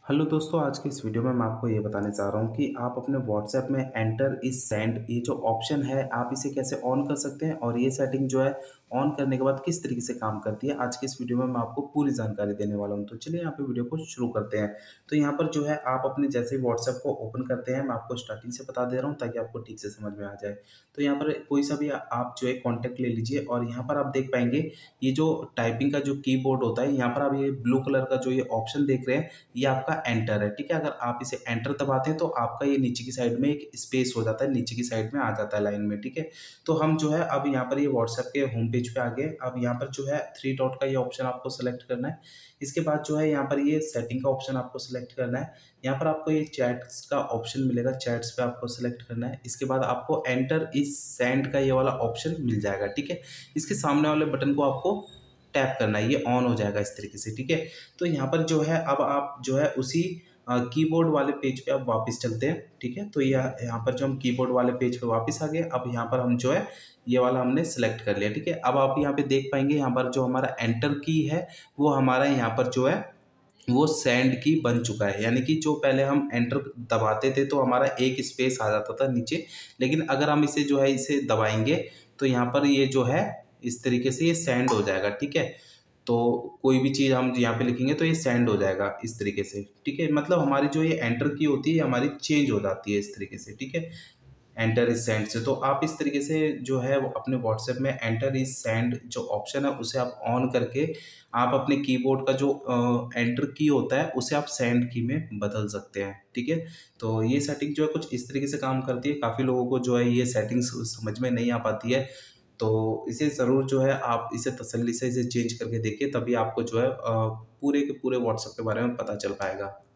Hello दोस्तों, आज के इस वीडियो में मैं आपको ये बताने चाह रहा हूँ कि आप अपने व्हाट्सएप में एंटर इज सेंड ये जो ऑप्शन है आप इसे कैसे ऑन कर सकते हैं और ये सेटिंग जो है ऑन करने के बाद किस तरीके से काम करती है। आज के इस वीडियो में मैं आपको पूरी जानकारी देने वाला हूँ। तो चलिए यहाँ पे वीडियो को शुरू करते हैं। तो यहाँ पर जो है आप अपने जैसे ही व्हाट्सएप को ओपन करते हैं, मैं आपको स्टार्टिंग से बता दे रहा हूँ ताकि आपको ठीक से समझ में आ जाए। तो यहाँ पर कोई सा भी आप जो है कॉन्टैक्ट ले लीजिए और यहाँ पर आप देख पाएंगे ये जो टाइपिंग का जो कीबोर्ड होता है, यहाँ पर आप ये ब्लू कलर का जो ये ऑप्शन देख रहे हैं, ये आपका एंटर है। ठीक है, अगर आप इसे एंटर दबाते हैं तो आपका ये नीचे की साइड में एक स्पेस हो जाता है, नीचे की साइड में आ जाता है लाइन में। ठीक है, तो हम जो है अब यहाँ पर ये व्हाट्सएप के होम पेज पे आ गए। अब यहाँ पर जो है थ्री डॉट का ये ऑप्शन आपको सेलेक्ट करना है। इसके बाद जो है यहाँ पर ये सेटिंग का ऑप्शन आपको सेलेक्ट करना है। यहाँ पर आपको ये चैट्स का ऑप्शन मिलेगा, चैट्स पे आपको सेलेक्ट करना है। इसके बाद आपको एंटर इज सेंड का ये वाला ऑप्शन मिल जाएगा। ठीक है, इसके सामने वाले बटन को आपको टैप करना है, ये ऑन हो जाएगा इस तरीके से। ठीक है, तो यहाँ पर जो है अब आप जो है उसी कीबोर्ड वाले पेज पे अब वापस चलते हैं। ठीक है, तो यहाँ पर जो हम कीबोर्ड वाले पेज पे वापस आ गए। अब यहाँ पर हम जो है ये वाला हमने सेलेक्ट कर लिया। ठीक है, अब आप यहाँ पे देख पाएंगे यहाँ पर जो हमारा एंटर की है वो हमारा यहाँ पर जो है वो सेंड की बन चुका है। यानी कि जो पहले हम एंटर दबाते थे तो हमारा एक स्पेस आ जाता था नीचे, लेकिन अगर हम इसे जो है इसे दबाएंगे तो यहाँ पर ये जो है इस तरीके से ये सेंड हो जाएगा। ठीक है, तो कोई भी चीज़ हम यहाँ पे लिखेंगे तो ये सेंड हो जाएगा इस तरीके से। ठीक है, मतलब हमारी जो ये एंटर की होती है हमारी चेंज हो जाती है इस तरीके से। ठीक है, एंटर इज सेंड से तो आप इस तरीके से जो है वो अपने व्हाट्सएप में एंटर इज सेंड जो ऑप्शन है उसे आप ऑन करके आप अपने कीबोर्ड का जो एंटर की होता है उसे आप सेंड की में बदल सकते हैं। ठीक है, तो ये सेटिंग जो है कुछ इस तरीके से काम करती है। काफ़ी लोगों को जो है ये सेटिंग्स समझ में नहीं आ पाती है, तो इसे ज़रूर जो है आप इसे तसल्ली से इसे चेंज करके देखिए, तभी आपको जो है पूरे के पूरे व्हाट्सएप के बारे में पता चल पाएगा।